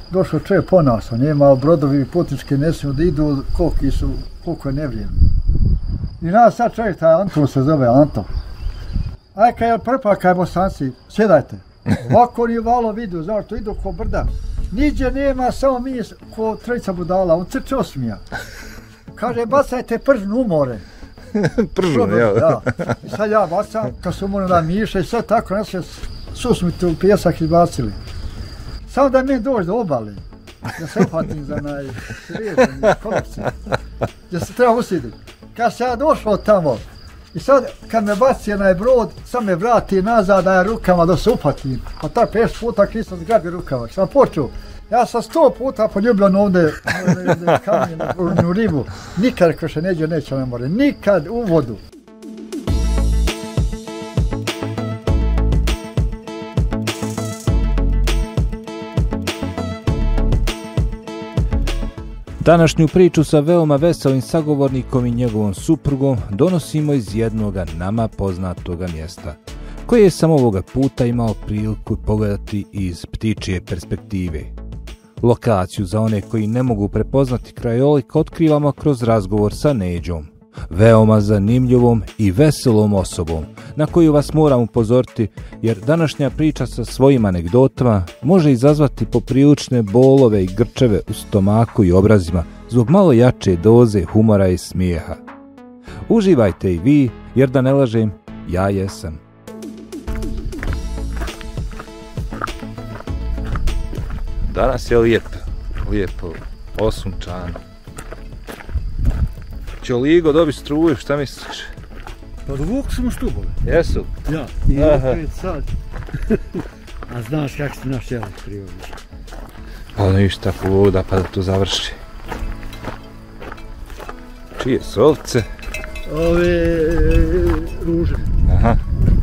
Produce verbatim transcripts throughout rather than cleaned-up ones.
došao čovjek po nas, on je imao brodovi putničke, ne smiju da idu koliko su, koliko je nevrijeme. I nas sad čovjek, taj Anton se zove Anton. Aj kaj je prpa, kaj Bosanci, sjedajte. Ovako nije valo vidio, znaš, to idu ko brda. Niđe nema, samo mi ko trojica budala, on crče osmija. Kaže, bacajte pržnu u more. Pržnu, jel? Da. I sad ja bacam, kad su umorno da miša i sve tako, nas je susmiti u pjesak izbacili. Samo da mi dođe do obale, da se uhvatim za najsreženi kolopci, gdje se treba usiditi. Kad se ja došao tamo, i sad kad me baci onaj brod, sad me vrati nazad, da ja rukama da se uhvatim. Pa tak peš puta Kristus zgrabi rukama. Sam počeo, ja sam sto puta poljubljen ovdje kamen u ribu. Nikad ko še neđe neće ne more, nikad u vodu. Današnju priču sa veoma veselim sagovornikom i njegovom suprugom donosimo iz jednoga nama poznatoga mjesta, koje sam ovoga puta imao priliku pogledati iz ptičije perspektive. Lokaciju za one koji ne mogu prepoznati krajolik otkrivamo kroz razgovor sa Neđom, veoma zanimljivom i veselom osobom, na koju vas moram upozoriti jer današnja priča sa svojim anegdotama može izazvati poprilične bolove i grčeve u stomaku i obrazima zbog malo jače doze humora i smijeha. Uživajte i vi, jer da ne lažem, ja jesam. Danas je lijepo, lijepo, osunčano. Će Ligo dobiti struju, šta misliš? Pa dovuku su mu štubove. Jesu? Ja, i opet sad. A znaš kak si naš elektri ovdje. Pa ništa, voda pa da to završi. Čije su ovce? Ove ruže. Aha.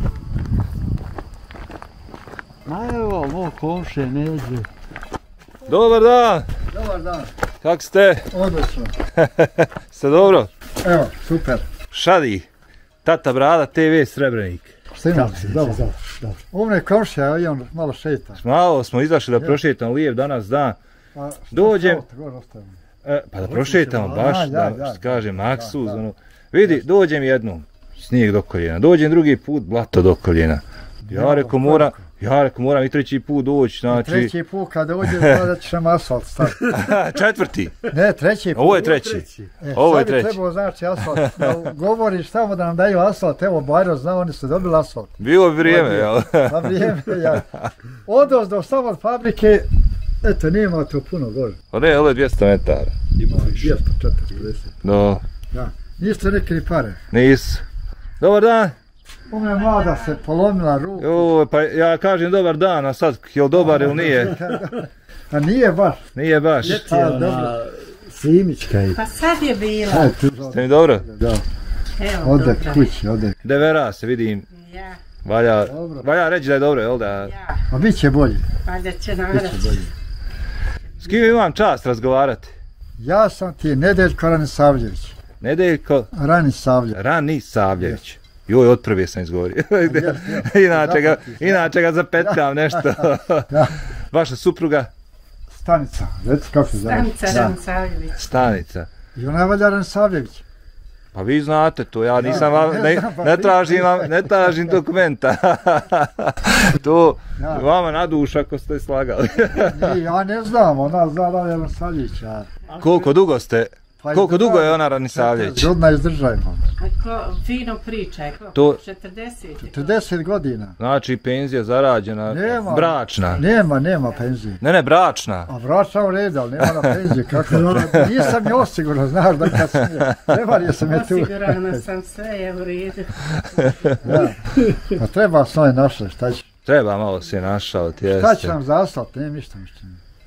A evo, moj komše, Neđe. Dobar dan! Dobar dan. Kak ste? Odlično. Ste dobro? Evo, super. Šadi, Tata Brada te ve Srebrenik. Šta imam? Dobro. Umre komšija, i on malo šeta. Malo smo izašli da prošetamo lijep danas dan. Dođem, e, pa da prošetamo baš, da, što kaže Maksuz, ono. Vidi, dođem jednom, snijeg do koljena, dođem drugi put, blato do koljena. Ja rekao moram, ja rekao moram i treći put doći, znači... Treći put kad dođem, da ćeš nam asfalt staviti. Četvrti? Ne, treći put. Ovo je treći. Ovo je treći. Sad bi trebao znači asfalt, da govoriš tamo da nam daju asfalt, evo Bajro zna, oni su dobili asfalt. Bilo bi vrijeme, jel? Na vrijeme, ja. Odozdo samo od fabrike, eto, nije imao to puno gore. Pa ne, ovo je dvjesto metara. Ima dvjesto četrdeset. No. Da, niste neki ni pare. Nisu. Dobar dan. U me mlada se polomila ruku. Jo, pa ja kažem dobar dan, a sad je li dobar ili nije? A nije baš. Nije baš. Ljeti je ona Simićka i... Pa sad je bila. Ste mi dobro? Da. Evo, Ode dobro. kući, ode. Devera se vidim. Ja, Valja, valja reći da je dobro, jel da? ja. A bit će bolje. Valjda će nam Bit će reći. bolje. S kim imam čast razgovarati? Ja sam ti Nedeljko Ranisavljević. Nedeljko Ranisavljević. Ranisavljević. Joj, od prve sam izgovorio. inače, ga, inače ga zapetljam nešto. Vaša supruga? Stanica, reci kako se zove. Stanica Ranisavljević. Stanica. I ona je valjda Ranisavljević. Pa vi znate to, ja nisam vam, ne, ne tražim vam, ne tražim dokumenta. To vama na dušu ako ste slagali. Ne, ja ne znam, ona zna da je Ranisavljević. Koliko dugo ste, koliko dugo je ona Ranisavljević? Godina izdržajmo. Ako fino pričaj, To- četrdeset. četrdeset godina. Znači penzija zarađena, Nema. bračna. Nema, nema penzije. Ne, ne, bračna. A vraća u redu, ali nema na penzije, kako? Nisam je osigurno, znaš da kad sam je. Prevario sam je tu. Osigurana sam, sve je u redu. Da. A treba svoje naše, šta će? Treba malo se našaliti, jeste. Šta će nam za asfalt? Ne, ništa ništa.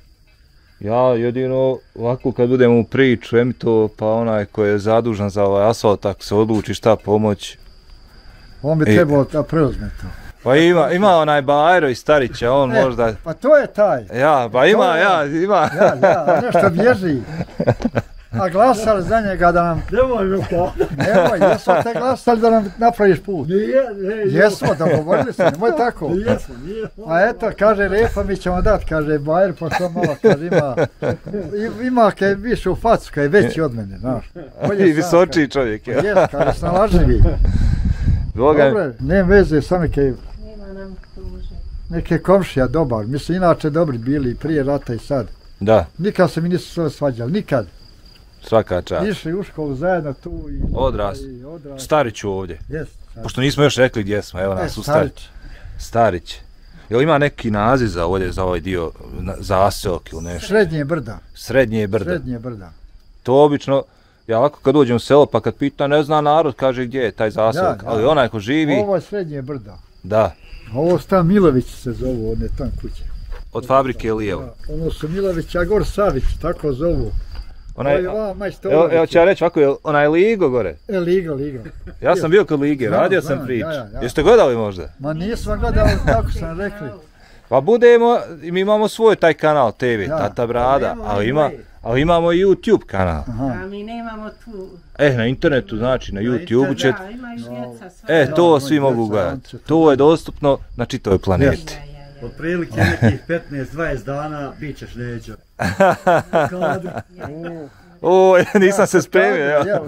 Ja jedino ovako kad budemo u priču, emi to pa onaj koji je zadužan za ovaj asfalt, ako se odluči šta pomoći. On bi I- trebao da preuzme to. Pa ima, ima onaj Bajro iz Starića, on E, možda... Pa to je taj. Ja, pa ima, to je- ja, ima. Ja, ja, a nešto bježi. a glasali za njega da nam... Nemoj me kao. Nemoj, jesmo te glasali da nam napraviš put. Nije, ne, Jesmo, dogovorili se, nemoj tako. Jesmo, nije. A eto, kaže, lijepo mi ćemo dati, kaže, bajer, pa što malo, kaže, ima... Ima kaj više u facu, kaj je veći od mene, znaš. I visočiji čovjek, ja. Jes, kaže, snalažljivi. Boga... Dobre, nema veze, samo kaj... Nema nam tuže. Neke komšija dobar, mislim, inače dobri bili i prije rata i sad. Da. Nikad se mi nisu sve svađali, nikad. Svaka čast. Išli u školu zajedno tu i... Odras. i odras. Stariću ovdje. Jes. Pošto nismo još rekli gdje smo, evo nas E, u Starić. Starić. Starić. Jel ima neki naziv za ovdje, za ovaj dio, na- za aseok ili nešto? Srednje brda. Srednje brda. Srednje brda. To obično, ja ovako kad dođem u selo pa kad pita ne zna narod, kaže gdje je taj zaseok, Da, da. ali onaj ko živi, Ovo je srednje brda. da, A ovo sta Milović se zovu, one tam kuće. od fabrike je lijevo. Da, ono su Milović, a gor Savić, tako zovu. Onaj, Ovo je evo, Majstorović. evo ću ja reći ovako, je onaj Ligo gore. E, Liga, Liga. Ja sam bio kod Lige, Znam, radio znam, sam priču. ja, ja, ja. Jeste gledali možda? Ma nismo gledali, tako sam rekli. Pa budemo, mi imamo svoj taj kanal te ve, Ja. Tata Brada, Nemamo ali, ni ima, moje. ali imamo i YouTube kanal. Aha. A mi nemamo tu... E, na internetu, znači na YouTube će... Da, ima i djeca sve. E, to Da, svi moj mogu djeca, gledati. on će to To je dostupno na čitavoj planeti. Ja, ja, ja. Otprilike nekih petnaest dvadeset dana bit ćeš neđo. Kad? O, nisam se spremio, Jel? evo.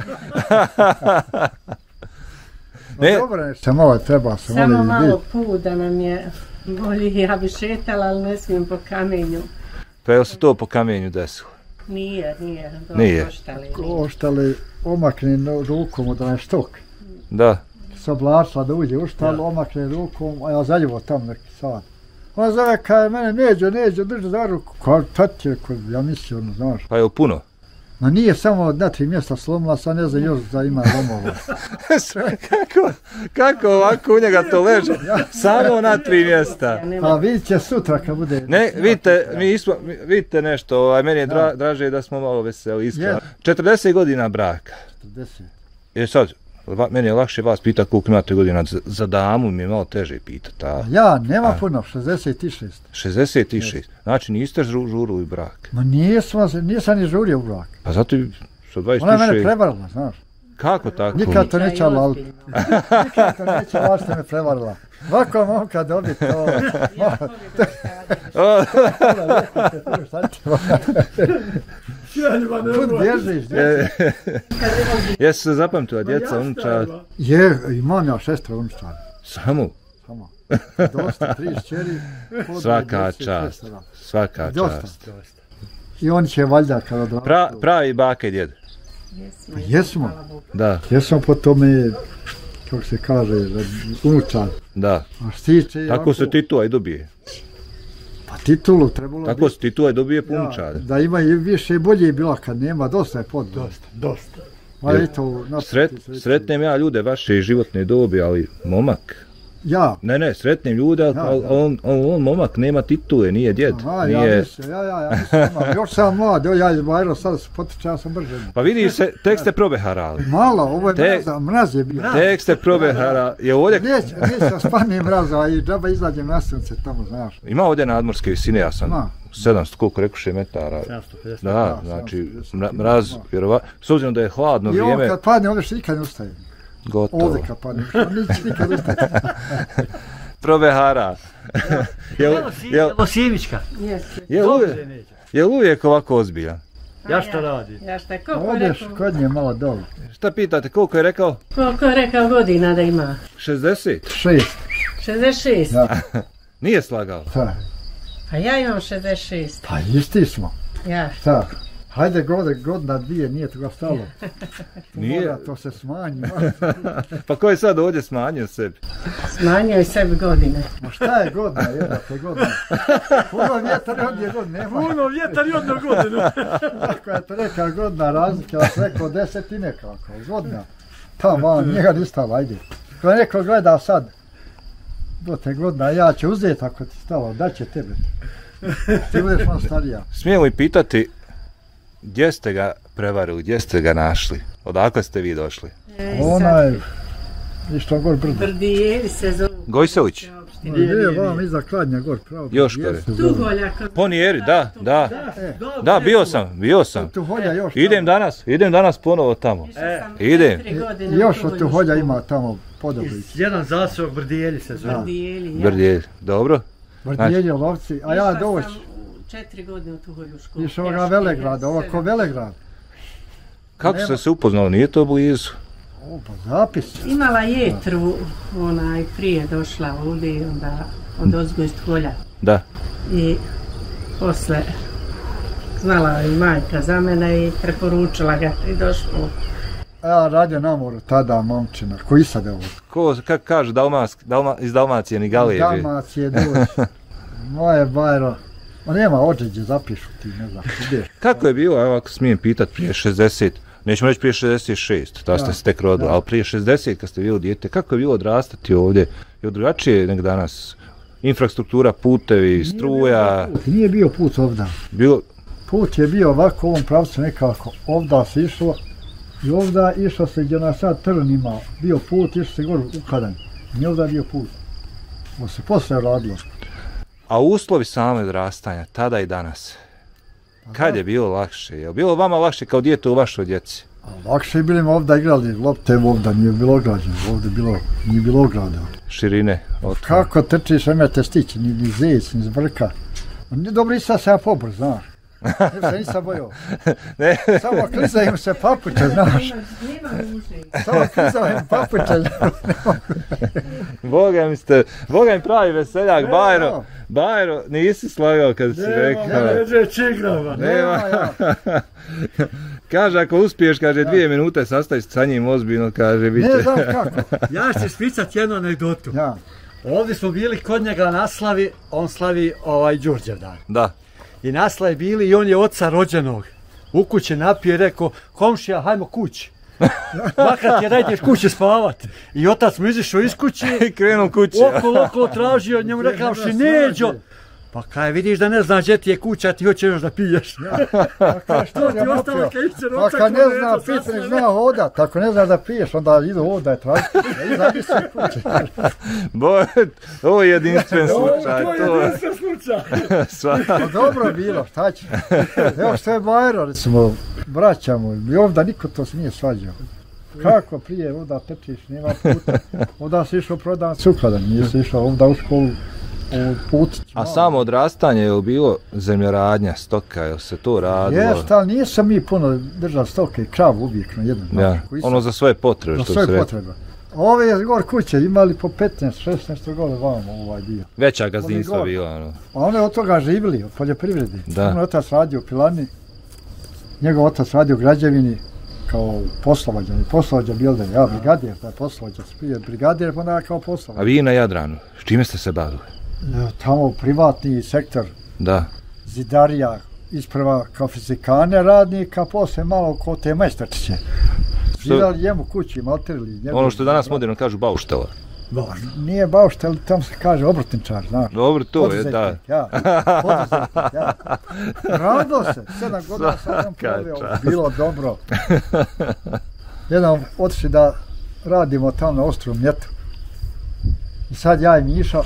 Ne. Ne. Dobro, nešto malo treba se Samo voli malo vidjeti. put da nam je bolje, ja bi šetala, ali ne smijem po kamenju. Pa jel se to po kamenju desilo? Nije, nije. dobro Nije. koštali. Oštali omakne no, rukom od onaj štok. Da. Se oblačila da uđe u štal, omakne rukom, a ja zaljivo tam neki sat. On zove kaj mene, neđo, neđo, drži za ruku. Kao, tad je, ko, ja mislio, ono, znaš. Pa jel puno? Ma nije samo na tri mjesta slomila, sad ne znam još da ima lomova. kako, kako ovako u njega to leže? Samo na tri mjesta. Ja Pa nema- vidit će sutra kad bude... Ne, vidite, mi ismo, mi- vidite nešto, ovaj, meni je dra, draže da smo malo veseli, iskreno. Je. četrdeset godina braka. četrdeset. Je sad, va- meni je lakše vas pitati koliko imate godina, za, za damu mi je malo teže pitati, a Ja, nema A. puno, šezdeset šest. šezdeset šest. Znači niste žu, žurili u brak. Ma nisam, se- nisam ni žurio u brak. Pa zato i sa Ona je mene dvadeset šest. prevarila, znaš. Kako tako? Nikad to Ja, neće i ali ozbiljno. nikad to neće ali što me prevarila. Ovako momka dobiti to. Ja to bi došla. O, Šta ti Kud bježiš? je- Jesu se zapamtila djeca, unučad? Je, imam ja šestra unučara. Samo? Samo. Dosta, tri šćeri. po Svaka dvadeset čast. šest, da. Svaka Dosta. čast. I oni će valjda kada odrastu. Pra, pravi baka i djed. Jesmo, Jesmo. hvala Bogu. Da, Jesam po tome, kako se kaže, unučar. da. A štiče... Tako se titula i dobije. Pa titulu trebalo Tako se titula i dobije punčade. Da ima i više i bolje je bila kad nema, dosta je pod. Dosta, dosta. Ma Jer eto, naprijed, Sret, srećni. sretnem ja ljude vaše životne dobi, ali momak. Ja. Ne, ne, sretnem ljude, ali Ja, ali ja. on, on, on momak nema titule, nije djed. Aha, ja Nije... mislim, ja, ja, ja mislim, imam. Još sam mlad, evo ja iz Bajra, sad se potiče, ja sam brže. Pa vidi se, tek ste probeharali. Malo, ovo je Te- mraz, mraz je bio. Tek ste probeharali. Je ovdje, Neće, neće spani mraza, i džaba izađem na sunce tamo, znaš. ima ovdje nadmorske visine, ja sam Ma. sedamsto, koliko rekuše metara. sedamsto pedeset. Da, Da, znači, sedamsto pedeset. mra- mraz, vjerovatno, s obzirom da je hladno I on vrijeme, kad padne, ovdje što nikad ne ustaje. gotovo. Ovdje kad padne, što neće nikad ustaje. Probehara. Jel, jel, Evo Simićka. Jesi. jel, uvijek, jel uvijek ovako ozbiljan? Ja šta radi? Ja šta, koliko je Odeš rekao, kod nje malo dole. Šta pitate, koliko je rekao? koliko je rekao godina da ima? šezdeset? Šest. šezdeset šest. Da. Nije slagao. Da. A ja imam šezdeset šest. Pa isti smo. Ja. Šta? Hajde godine, godina dvije, nije toga stalo. Nije. Mora, to se smanji. Pa ko je sad ovdje smanjio sebi? Smanjio je sebi godine. Ma šta je godina, jedna to je godina. Puno vjetar i ovdje godina nema. Puno vjetar i odno godinu. Ako je to neka godina razlika, ja sam rekao desetine kako, godina. Tamo, on, njega nistava, ajde. Ko je neko gleda sad, do te godina, ja ću uzeti ako ti stalo, daće tebe. Ti budeš on starija. Smijem li pitati gdje ste ga prevarili, gdje ste ga našli? Odakle ste vi došli? E, Ona sad, je, išto gor brdo. Brdijeli se zovu. Gojselić? Uopšte Varaždin. Nije, vam iza Kladnja gor, pravo. Još gore. Tuholja. Ponijeri, da, da. Da, bio sam, bio sam. Tuholja još. Idem danas, idem danas ponovo tamo. Idem. Još od Tuholja ima tamo podobić. Jedan zasog Brdijelji se zove. Brdijelji, ja. Brdijelji, dobro. Brdijelji, lovci, a ja doći. Četiri godine u Tuholju školu. Išao ga Velegrad, ovo ko Velegrad. Kako ste se upoznali, nije to blizu? O, pa zapis. Imala jetru, ona i prije došla ovdje i onda od ozgo iz Tuholja. Da. I posle znala i majka za mene i preporučila ga i došlo. Ja radio na moru tada, momčina, koji sad je ovo? Ko, kako kaže, Dalmas, Dalma, iz Dalmacije, ni Galije. Dalmacije doći. Moje bajro. Ma nema ođeđe, zapišu ti, ne znam, ideš. Kako je bilo, evo ako smijem pitat, prije šezdeset, nećemo reći prije šezdeset šest, da ste se tek rodili, ali prije šezdeset kad ste bili dijete, kako je bilo odrastati ovdje? Je drugačije nek danas? Infrastruktura, putevi, struja... Nije bio put, nije bio put ovda. Bilo... Put je bio ovako u ovom pravcu nekako, ovda se išlo i ovda išlo se gdje nas sad trn ima, bio put, išlo se gore u Kadanj. Nije ovda bio put. Ovo se posle radilo. A uslovi same odrastanja, tada i danas, kad je bilo lakše? Je li bilo vama lakše kao dijete u vašoj djeci? A lakše je bili ovdje igrali, lopte ovdje nije bilo ograđeno, ovdje bilo, nije bilo ograda. Širine? Otka. Kako trčiš, nemate stići, ni, ni zec, ni zbrka. Dobro, nisam se ja pobr, znaš. Ne se nisam bojao. Ne. Samo klizaju se papuče, znaš. Samo klizaju papuče. Boga mi ste, Boga mi pravi veseljak, Bajro. Bajro, nisi slagao kad si rekao. Nema, neđe čigrava. Nema. Kaže, ako uspiješ, kaže, dvije minute sastaviš sa njim ozbiljno, kaže, bit će. Ne znam kako. Ja ću spisat jednu anegdotu. Ja. Ovdje smo bili kod njega na slavi, on slavi ovaj Đurđev dan. Da. I na slavi bili i on je oca rođenog u kući napio i rekao, komšija, hajmo kući. Makar ti rajdeš kući spavat. I otac mu izišao iz kući i krenuo kući. Okolo, okolo tražio, njemu rekavši, Neđo. Pa kaj vidiš da ne zna gdje ti je kuća, ti hoćeš još da piješ. Pa što ti ostalo kad iće roca? Pa kad ne zna pit, ne zna hodat, ako ne zna da piješ, onda idu hodaj tražiti. I zavisi kuće. Bo, ovo je jedinstven slučaj. To je jedinstven slučaj. Pa dobro bilo, šta će? Evo što je Bajro, recimo, braćamo, i ovdje niko to se nije svađao. Kako prije, ovdje trčiš, nema puta. Ovdje si išao prodan sukladan, nije si išao ovdje u školu. Put, a samo odrastanje je li bilo zemljoradnja, stoka, je li se to radilo? Jeste, ali nisam mi puno držao stoke i kravu uvijek na jednom. Ja, ono za svoje potrebe, za što svoje se potrebe. Ove je gor kuće imali po petnaest šesnaest godina vamo ovaj dio. Veća gazdinstva bila, ono. A one od toga živjeli, od poljoprivredi. Da. On otac radio u pilani, njegov otac radio u građevini, kao poslovođa, i poslovođa bio da ja brigadir, da je poslovođa, prije brigadir, pa onda kao poslovođa. A vi na Jadranu, s čime ste se bavili? Tamo privatni sektor, da. Zidarija, isprva kao fizikane radnika, posle malo kao te majstorčiće. Zidali njemu kući, malterili. Ono što danas moderno kažu bauštela. Ba, nije bauštel, tamo se kaže obrtničar, znaš. Dobro, to je, da. Ja, poduzetnik, ja. Rado se, sedam godina sam proveo, bilo dobro. Jedan otišli da radimo tamo na Ostrovu Mljetu. I sad ja i Miša,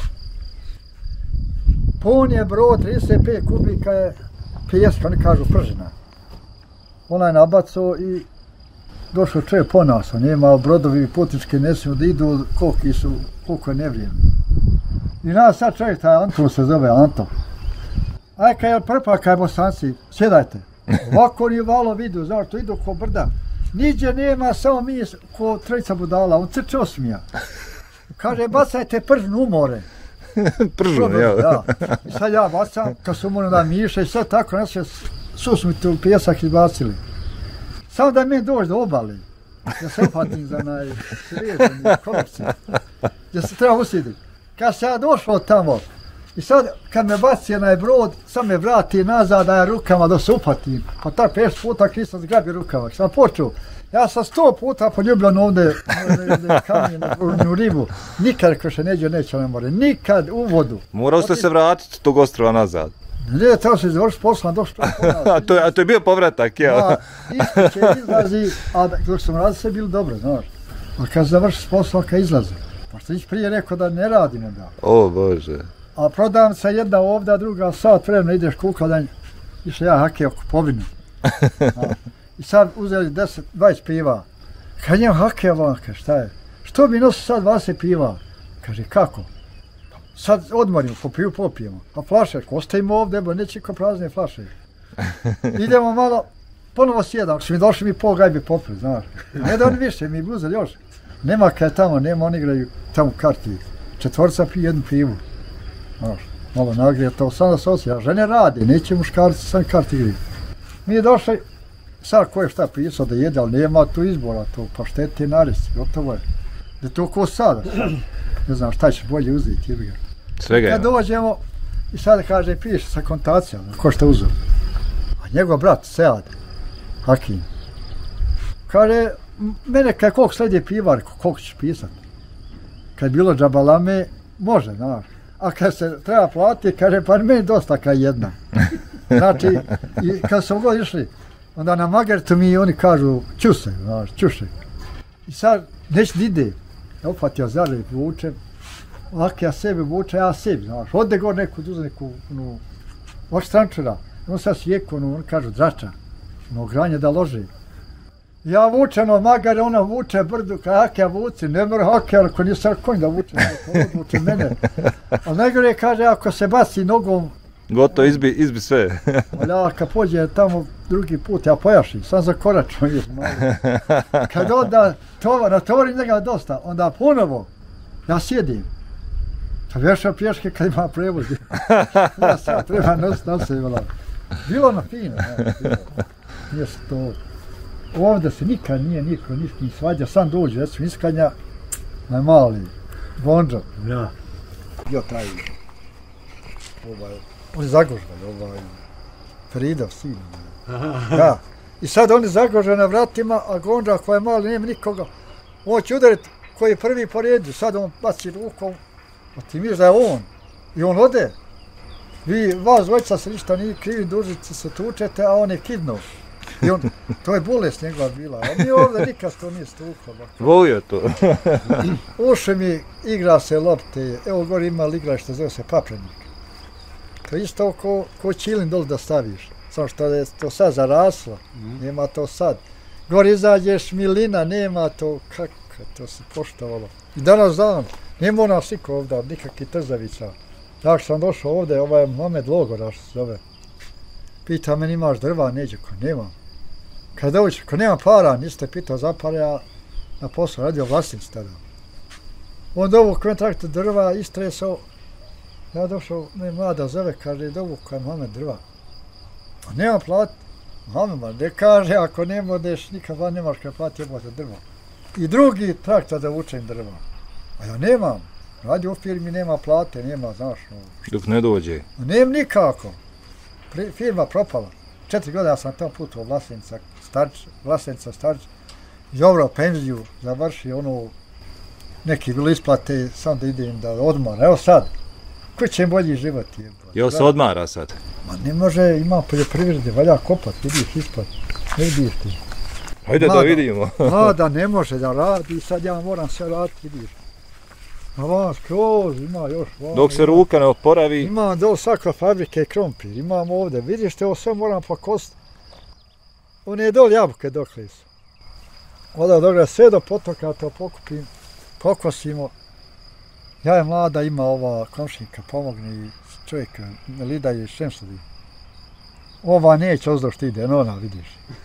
pun je brod, trideset pet kubika je pijeska, oni kažu pržena. Ona je nabacao i došao čovjek po nas, on je imao brodovi putnički, ne smiju da idu koliki su, koliko je nevrijedno. I nas sad čovjek, taj Anton se zove Anton. Aj kaj je prpa, kaj Bosanci, sjedajte. Ovako ni valo vidio, znaš, to idu ko brda. Niđe nema, samo mi ko trojica budala, on crče osmija. Kaže, bacajte pržnu u more. Pržnu, jel? Da. I sad ja bacam, kad su umorno da miša i sve tako, nas je susmite u pijesak izbacili. Samo da mi dođe do obale, da se upatim za najsređeni kolopci, gdje se treba usjediti. Kad se ja došao tamo, i sad kad me baci onaj brod, sad me vrati nazad da ja rukama da se upatim. Pa tak pet puta Kristo zgrabi rukava. Sam počeo, ja sam sto puta poljubljen ovdje u ribu. Nikad ko še neđe neće na more, nikad u vodu. Morao ste se vratiti tog ostrova nazad. Ne, tamo se završi posla, došlo to a, to je, a to je bio povratak, jel? Ja, iskuće izlazi, a dok sam radio sve bilo dobro, znaš. A kad završi posla, kad izlazi. Pošto niš prije rekao da ne radimo da. O Bože. A prodam se jedna ovdje, druga sat vremena ideš kukadanj. Išao ja hakeo kupovinu. I sad uzeli deset, dvadeset piva. Kad njem hakeo vanka, šta je? Što mi nosi sad dvadeset piva? Kaže, kako? Sad odmorimo, popiju, popijemo. A flaše, ostavimo ovdje, bo neće ko prazne flaše. Idemo malo, ponovo sjedam, ako su mi došli mi pol gajbi popili, znaš. Ne da oni više, mi uzeli još. Nema kaj tamo, nema, oni igraju tamo karti. Četvorca pije jednu pivu. Znaš, malo nagrije to, sam da se osjeća. Žene rade, neće muškarci, sam karti igraju. Mi je došli, sad ko je šta pisao da jede, ali nema tu izbora, to paštete i naresti, gotovo je. Da to ko sada, ne znam šta će bolje uzeti, jebi ga. Svega Kad dođemo, i sada kaže, piše sa kontacijom, ko šta uzeo. A njegov brat, Sead, Hakim, kaže, mene kaj koliko sledi pivar, koliko ćeš pisati. Kad bilo džabalame, može, znaš. A kad se treba platiti, kaže, pa meni dosta kaj jedna. Znači, i kad smo god išli, onda na Magertu mi oni kažu, čuse, znaš, čuše. I sad, neće ide. Ja upatio zare, vučem. Ovak ja sebe vuče, ja sebi, znaš. Ode gore neku, uze neku, ono, ovak strančara. On sad sjeku, ono, oni kažu, drača. Ono, granje da loži. Ja vučem od Magare, ona vuče brdu, kaj hak ja vuci, ne mora hak ja, ako nisam konj da vuče, ako vuče mene. Ali najgore kaže, ako se baci nogom, gotovo, izbi, izbi sve. Ali ja kad pođe tamo drugi put, ja pojašim, sam zakoračujem još malo. Kad onda tovar, natovarim njega dosta, onda ponovo, ja sjedim. To vješam pješke kad ima prevoz. Ja sad treba nositi na sebe. Bilo ono fino, ne, bilo. Nije se to... Ovdje se nikad nije niko ništa ni svađa, sam dođe, jesu iskanja, na mali, Bonđo. Ja. Bio taj, ovaj, on je Zagožvalj, ovaj, Feridov sin. Da. I sad on je Zagožvalj na vratima, a Gondža koja je mali, nema nikoga. On će udariti koji je prvi po redu, sad on baci rukom, a ti misliš da je on. I on ode. Vi, vas dvojica se ništa nije krivi, dužici se tučete, a on je kidnuo. I on, to je bolest njegova bila, a mi ovdje nikad to nije stuklo. Volio to. Uše mi igra se lopte, evo gore ima igralište, zove se Paprenik. To je isto ko, ko čilin dole da staviš, samo što je to sad zaraslo, mm. nema to sad. Gore izađeš milina, nema to, kako to se poštovalo. I danas dan, nema ona siko ovdje, nikakvi trzavica. Jak sam došao ovdje, ovaj Mohamed Logoraš se zove. Pita me, imaš drva, neđe, ko nemam. Kad dođe, ko nema para, niste pitao za pare, ja na poslu radio vlasnici tada. On dovuk me traktor drva, istresao. Ja došao, me mlada zove, kaže, dovuk kaj Mohamed drva. A nema plat. Mohamed, ne kaže, ako ne modeš, nikad van nemaš kaj plati, jebote drva. I drugi traktor da vučem drva. A ja nemam. Radio u firmi nema plate, nema, znaš. No. Dok ne dođe. Nemam nikako. Pri, firma propala. Četiri godine sam tamo putovao Vlasenica Starč, Vlasenica Starč. I dobro, penziju završi, ono, neki bilo isplate, sam da idem da odmara. Evo sad, koji će im bolji život je? Jel se odmara sad? Ma ne može, ima poljoprivrede, valja kopat, vidiš ispod, ne vidiš ti. Hajde da vidimo. Mlada ne može da radi, sad ja moram sve raditi, vidiš. A van skroz, ima još van. Dok se ruka ne oporavi. Imam dole svakva fabrike krompir, imam ovdje. Vidiš te, ovo sve moram pokositi. One je dole jabuke dokle su. Onda dogra sve do potoka to pokupim, pokosimo. Ja je mlada, ima ova komšinka, pomogne i čovjeka, Lida i Šemsudi. Ova neće ozdo što ide, ona vidiš.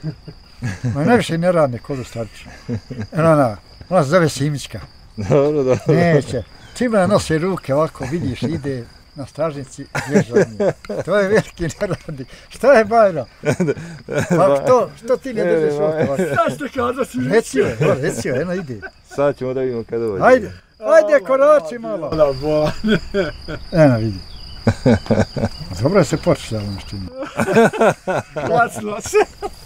Ma najviše ne radne kodu starču. Ona, ona se zove Simićka. Dobro, dobro. Neće. Čim ne nosi ruke ovako, vidiš, ide na stražnici, bježanje. To je veliki neradnik. Šta je Bajro? Pa što, što ti ne držiš ruke ovako? Zašto kada si? Reci joj, reci joj, eno ide. Sad ćemo da vidimo kada dođe. Ajde, ajde korači malo. Eno vidi. Dobro je se počela ono što ima. Glasilo se.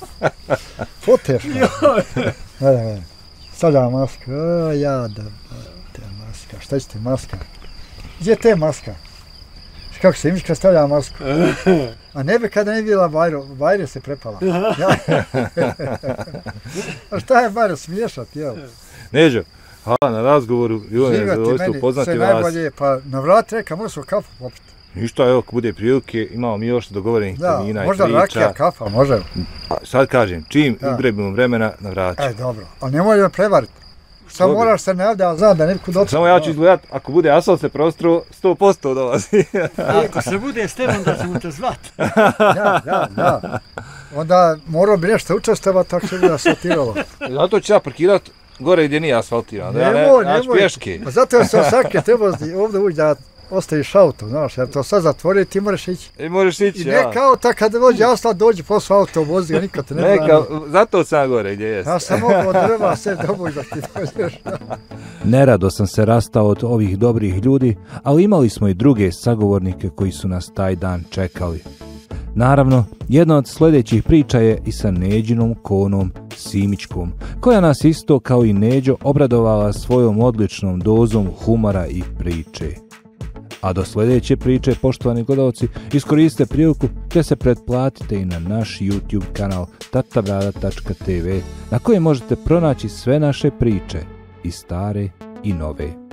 Potešno. Gledaj, gledaj. Stavljam masku, o jada, te maska, šta će ti maska? Gdje te maska? Kako se Imiška stavlja masku? A ne bi kada ne vidjela Bajro, Bajro se prepala. Ja. A šta je Bajro smiješat, jel? Neđo, Hvala na razgovoru i ovo je zadovoljstvo upoznati vas. Sve najbolje, pa na vrat reka, možemo kafu popiti. Ništa, evo, ako bude prilike, imamo mi još dogovorenih termina i priča. Da, možda rakija, kafa, može. A sad kažem, čim izgrebimo vremena, na vratu. E, dobro, ali nemoj me prevariti. Samo moraš se najaviti, a znam da neku doći. Samo ja ću izgledat, ako bude asfalt se prostro, sto posto dolazi. Ako se bude s tebom, da ćemo te zvati. Ja, ja, ja. Onda morao bi nešto učestvovati, tako se bude asfaltiralo. Zato ću ja parkirat gore gdje nije asfaltiran, da ja ne, naći pješke. Pa zato sam svake te vozi ovdje uđi da ostaviš auto, znaš, jer to sad zatvori ti moraš ići. I moraš ići, ja. I neka auta kad dođe asfalt, dođe posle auto, vozi ga, nikad te ne brani. Neka, zato sam gore gdje jesi. Ja sam mogu od drva sve dobuć da ti dođeš. Nerado sam se rastao od ovih dobrih ljudi, ali imali smo i druge sagovornike koji su nas taj dan čekali. Naravno, jedna od sljedećih priča je i sa Neđinom konom Simičkom, koja nas isto kao i Neđo obradovala svojom odličnom dozom humora i priče. A do sljedeće priče, poštovani gledalci, iskoristite priliku te se pretplatite i na naš YouTube kanal tatabrada tačka tv, na kojem možete pronaći sve naše priče, i stare i nove.